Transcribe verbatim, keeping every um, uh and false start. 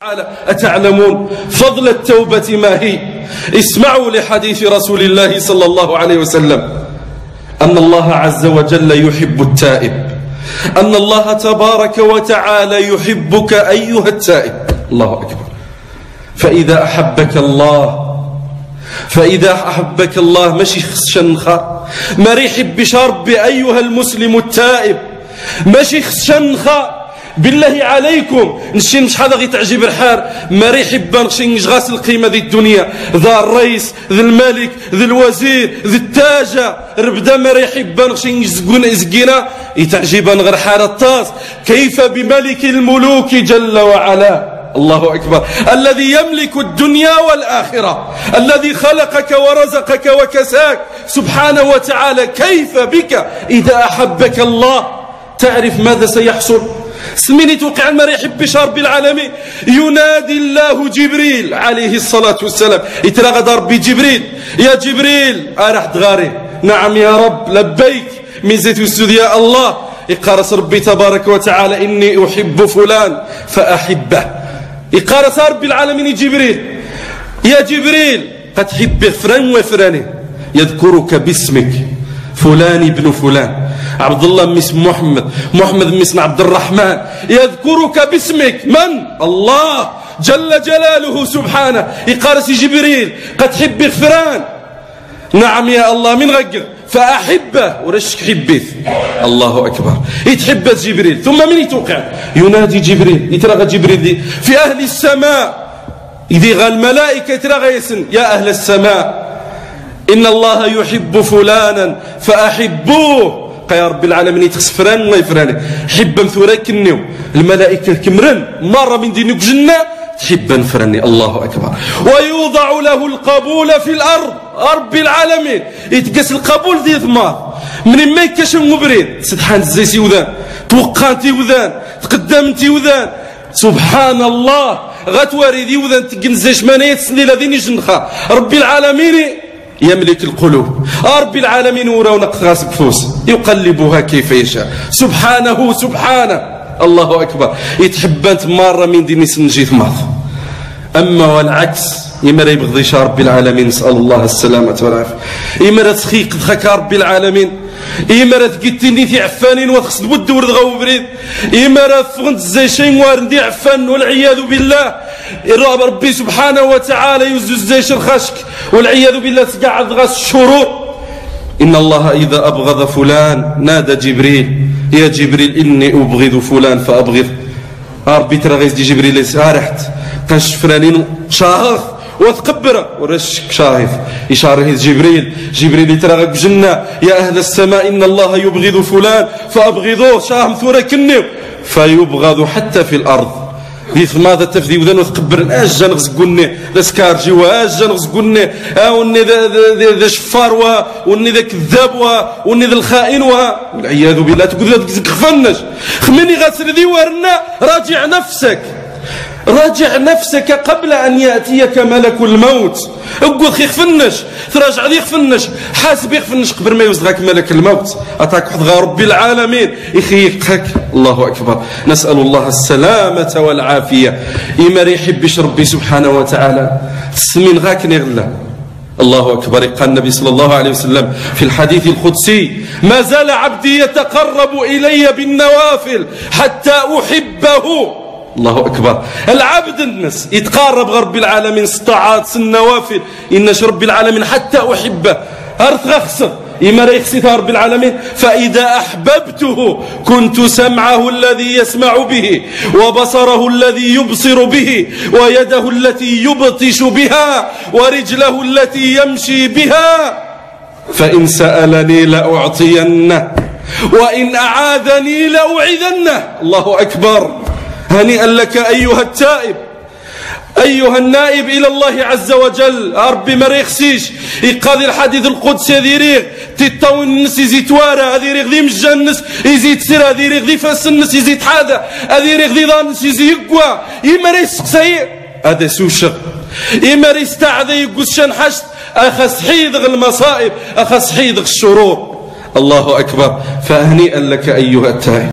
أتعلمون فضل التوبة ما هي؟ اسمعوا لحديث رسول الله صلى الله عليه وسلم أن الله عز وجل يحب التائب، أن الله تبارك وتعالى يحبك أيها التائب. الله أكبر. فإذا أحبك الله فإذا أحبك الله ماشي خشنخا ما يحب شرب أيها المسلم التائب، ماشي خشنخا. بالله عليكم نشي شحال غي تعجب الحال ما يحب نشي نغاس القيمه ذي الدنيا، ذا الرئيس ذا الملك ذا الوزير ذا التاجة ربدا ما يحب نشي نزقون زقينا يتعجب غير حال الطاس. كيف بملك الملوك جل وعلا؟ الله أكبر. الذي يملك الدنيا والآخرة، الذي خلقك ورزقك وكساك سبحانه وتعالى، كيف بك إذا أحبك الله؟ تعرف ماذا سيحصل؟ سميني توقع ما يحبش رب العالمين. ينادي الله جبريل عليه الصلاة والسلام، يتراغد ربي جبريل، يا جبريل أراح تغاري. نعم يا رب لبيك من زيت والسود يا الله. يقارس ربي تبارك وتعالى إني أحب فلان فأحبه. يقارس رب العالمين جبريل، يا جبريل قد حب فران وفراني، يذكرك باسمك فلان ابن فلان، عبد الله من اسم محمد، محمد من اسم عبد الرحمن، يذكرك باسمك. من؟ الله جل جلاله سبحانه. يقارس جبريل قد حب فران. نعم يا الله من غقر فأحبه ورشك حبيت. الله أكبر. يتحب جبريل ثم من يتوقع؟ ينادي جبريل، يترغى جبريل دي في أهل السماء، إذا الملائكة يترغى يسن يا أهل السماء إن الله يحب فلانا فأحبوه. يا رب العالمين يتخص فران الله يفراني حب مثورا كنيو الملائكة كمرن مرة من دينك جنة تحب نفرني. الله أكبر. ويوضع له القبول في الأرض. رب العالمين يتقاس القبول دي ثمار من ما يكشم مبرين سدحان زي سيوذان توقانتي وذان تقدمتي وذان سبحان الله غتواري دي وذان تقنزيش مانيت سني الذين يجنخا. رب العالمين يملك القلوب. رب العالمين وراونا قغاس بفوس يقلبها كيف يشاء سبحانه سبحانه. الله أكبر. يتحبانت مرة من دين سنجيت ماض. أما والعكس يمرا يبغضيش رب العالمين، نسأل الله السلامة والعافية. يمرا تخيق دخك رب العالمين، يمرا تقتني في عفانين وتخص بود ورد غو بريد، يمرا فغنت زي شين واردي عفان والعياذ بالله. الرب ربي سبحانه وتعالى يزوز زي شرخشك والعياذ بالله تقعد غاس الشرور. إن الله إذا أبغض فلان نادى جبريل، يا جبريل إني أبغض فلان فأبغض. ربي ترى غيز دي جبريل سارحت قش فلانين شاهف وتقبر ورشك شاهف يشاره جبريل، جبريل ترى بجنة يا أهل السماء إن الله يبغض فلان فأبغضوه. شاهم ثورة كنيو فيبغض حتى في الأرض. ذيث ماذا تفذي وذن وتقبر اجا نغزقوني ذا سكارجي واجا نغزقوني وني ذا ذا شفار وني ذا كذاب وني ذا الخائن والعياذ بالله. تقول ذا خفنش خمني غاسر ذي ورنا. راجع نفسك، راجع نفسك قبل أن يأتيك ملك الموت. اقول خي خفنش تراجع ذي خفنش حاسب يخفنش قبل ما يوزغك ملك الموت. أتاك حضغ رب العالمين يخيقك. الله أكبر. نسأل الله السلامة والعافية. إما يحبش ربي سبحانه وتعالى تسمين غاك نغلا. الله أكبر. قال النبي صلى الله عليه وسلم في الحديث القدسي ما زال عبدي يتقرب إلي بالنوافل حتى أحبه. الله أكبر. العبد الناس يتقارب رب العالمين الطاعات النوافل إنش رب العالمين حتى أحبه. أرث غخصه إما ريخسي رب العالمين فإذا أحببته كنت سمعه الذي يسمع به وبصره الذي يبصر به ويده التي يبطش بها ورجله التي يمشي بها. فإن سألني لأعطينه وإن أعاذني لأعيذنه. الله أكبر. هنيئا لك أيها التائب، أيها النائب إلى الله عز وجل. ربي ما ريخسيش يقاضي الحديث القدسي هذي ريغ تيطاون الناس يزيد توارى، هذي ريغ ذي مجا الناس يزيد سير، هذي ريغ ذي فاس الناس يزيد حاذا، هذي ريغ ذي ضان الناس يزيد يقوى. إما ريسقسي هذا سوشغ، إما ريستعذي يقول شنحشت أخس حيدغ المصائب، أخس حيدغ الشرور. الله أكبر. فهنيئا لك أيها التائب.